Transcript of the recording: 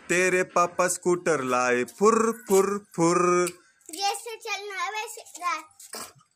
तेरे पापा स्कूटर लाए फुर फुर फुर। जैसे चलना है वैसे